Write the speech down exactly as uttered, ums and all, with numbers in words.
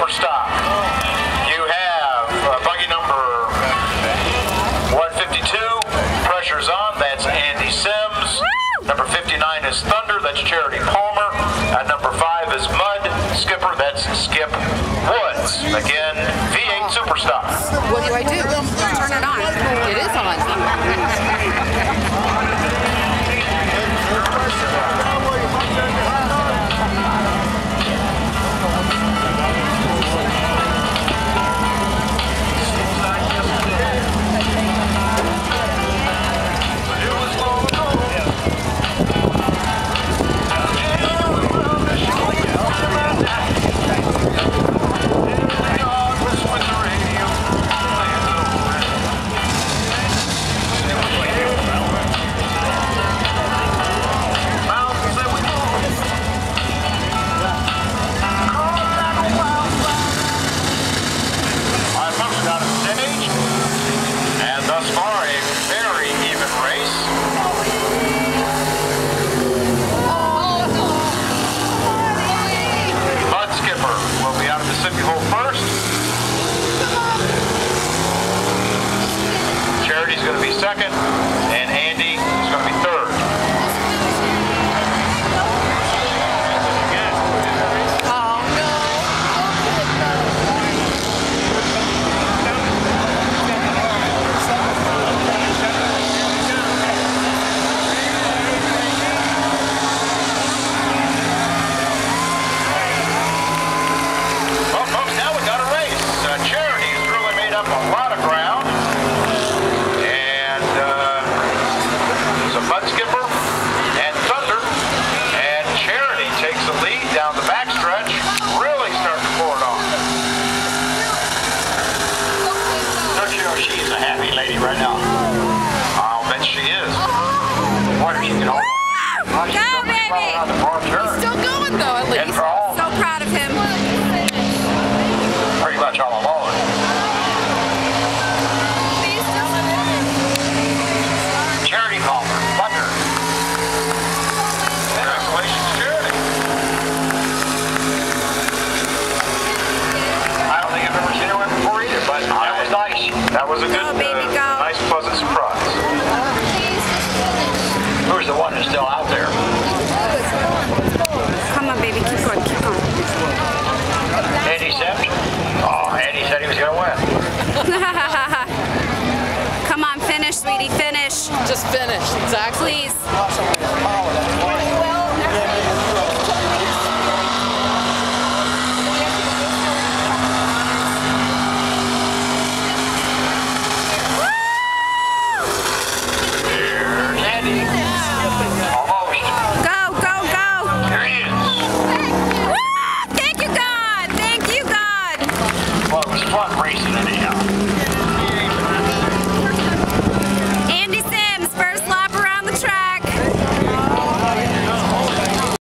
Superstock. You have uh, buggy number one fifty-two, pressure's on, that's Andy Sims. Number fifty-nine is Thunder, that's Charity Palmer. And number five is Mud Skipper, that's Skip Woods. Again, V eight Superstock. What do I do? Turn it on. It is on. Charity's going to be second, and Andy is going to be third. Oh, no. Well, folks, now we got a race. Uh, Charity's really made up a lot of ground. Mud Skipper and Thunder, and Charity takes the lead down the backstretch, really starting to pour it on. Don't you know she's a happy lady right now? I'll bet she is. Why does she get all? Go, baby! He's still going though, at least. So proud of him. Pretty much all alone. Charity Palmer. That was a good, go, baby, uh, go. nice, pleasant surprise. Who's the one who's still out there? Come on, baby, keep going, keep going. Andy Sims? Oh, Andy said he was going to win. Come on, finish, sweetie, finish. Just finish, exactly. Please.